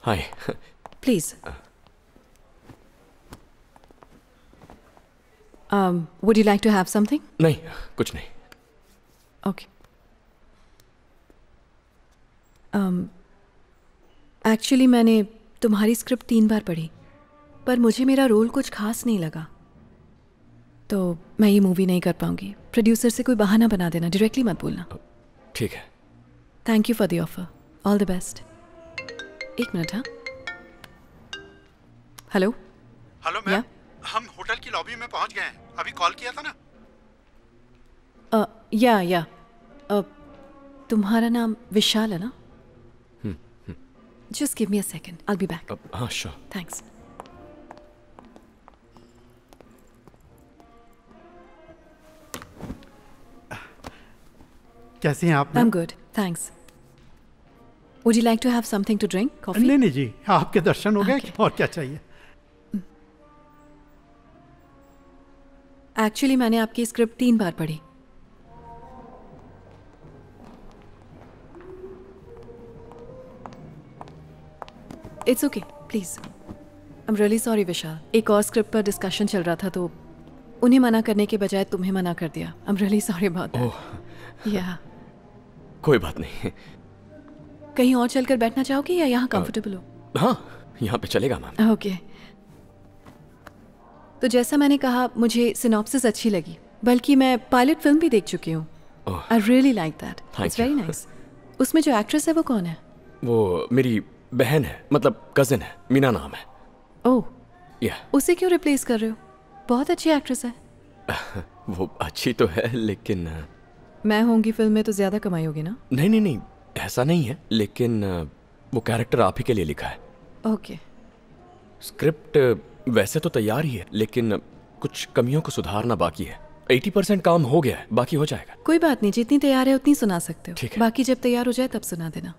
Hi. Please. Would you like to have something? नहीं, कुछ नहीं। Okay. Actually मैंने तुम्हारी स्क्रिप्ट 3 बार पढ़ी, पर मुझे मेरा रोल कुछ खास नहीं लगा, तो मैं ये मूवी नहीं कर पाऊंगी। प्रोड्यूसर से कोई बहाना बना देना, डायरेक्टली मत बोलना। ठीक है। Thank you for the offer. All the best. एक मिनट। हाँ, हेलो। हेलो मैम, हम होटल की लॉबी में पहुंच गए हैं। अभी कॉल किया था ना? या तुम्हारा नाम विशाल है ना? Just give me a second, I will be back. हाँ श्योर। थैंक्स। कैसी हैं आप? I am good, thanks. Would you like to have something to drink? Coffee? नहीं नहीं जी, आपके दर्शन हो गए। और क्या चाहिए? एक्चुअली मैंने आपकी स्क्रिप्ट 3 बार पढ़ी। It's okay, please. I am really sorry Vishal. एक और स्क्रिप्ट पर डिस्कशन चल रहा था, तो उन्हें मना करने के बजाय तुम्हें मना कर दिया। I am really sorry about that. या कोई बात नहीं। कहीं और चलकर बैठना चाहोगे या यहाँ कंफर्टेबल हो? हाँ, यहाँ पे चलेगा मैम। ओके। तो जैसा मैंने कहा, मुझे सिनॉप्सिस अच्छी लगी, बल्कि मैं पायलट फिल्म भी देख चुकी हूँ। I really like that, it's very nice. उसमें जो एक्ट्रेस है वो कौन है? वो मेरी बहन है, मतलब कजिन है, मीना नाम है। ओह, या उसे क्यों रिप्लेस कर रहे हो? बहुत अच्छी एक्ट्रेस है। वो अच्छी तो है, लेकिन मैं होंगी फिल्म में तो ज्यादा कमाई होगी ना? नहीं नहीं नहीं, ऐसा नहीं है, लेकिन वो कैरेक्टर आप ही के लिए लिखा है। ओके। स्क्रिप्ट वैसे तो तैयार ही है, लेकिन कुछ कमियों को सुधारना बाकी है। 80% काम हो गया है, बाकी हो जाएगा। कोई बात नहीं, जितनी तैयार है उतनी सुना सकते हो। ठीक है। बाकी जब तैयार हो जाए तब सुना देना।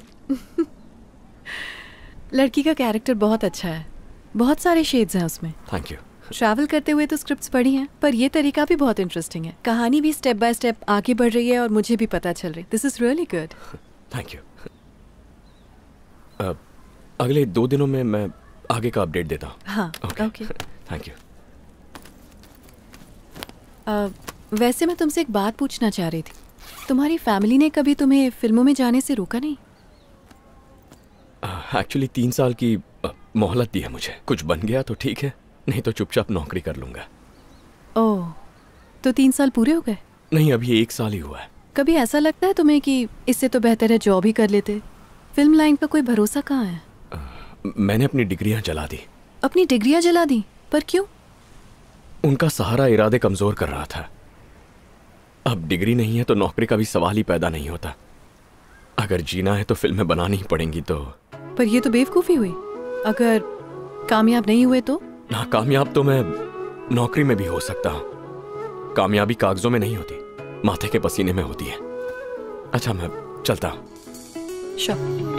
लड़की का कैरेक्टर बहुत अच्छा है, बहुत सारे शेड्स हैं उसमें। Thank you. ट्रैवल करते हुए तो स्क्रिप्ट्स पढ़ी हैं, पर ये तरीका भी बहुत इंटरेस्टिंग है। कहानी भी स्टेप बाय स्टेप आगे बढ़ रही है और मुझे भी पता चल रही। This is really good. Thank you. अगले 2 दिनों में मैं आगे का अपडेट देता हूँ। हाँ, ओके। Thank you. वैसे मैं तुमसे एक बात पूछना चाह रही थी। तुम्हारी फैमिली ने कभी तुम्हें फिल्मों में जाने से रोका नहीं? एक्चुअली 3 साल की मोहलत दी है मुझे। कुछ बन गया तो ठीक है, नहीं तो चुपचाप नौकरी कर लूंगा। ओह, तो 3 साल पूरे हो गए? नहीं, अभी 1 साल ही हुआ है। कभी ऐसा लगता है तुम्हें कि इससे तो बेहतर है जॉब ही कर लेते? फिल्म लाइन का कोई भरोसा कहाँ है? मैंने अपनी डिग्रियां जला दी। अपनी डिग्रियां जला दी? पर क्यों? उनका सहारा इरादे कमजोर कर रहा था। अब डिग्री नहीं है तो नौकरी का भी सवाल ही पैदा नहीं होता। अगर जीना है तो फिल्में बनानी ही पड़ेंगी। तो पर ये तो बेवकूफ़ी हुई। अगर कामयाब नहीं हुए तो? नाकामयाब तो मैं नौकरी में भी हो सकता हूँ। कामयाबी कागजों में नहीं होती, माथे के पसीने में होती है। अच्छा, मैं चलता हूँ। श्योर।